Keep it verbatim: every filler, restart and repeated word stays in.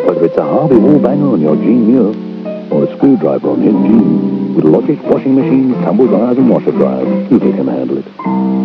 Whether it's a Harvey wall banger on your jean Muir, or a screwdriver on his jeans, with logic, washing machines, tumble dryers and washer dryers, you can handle it.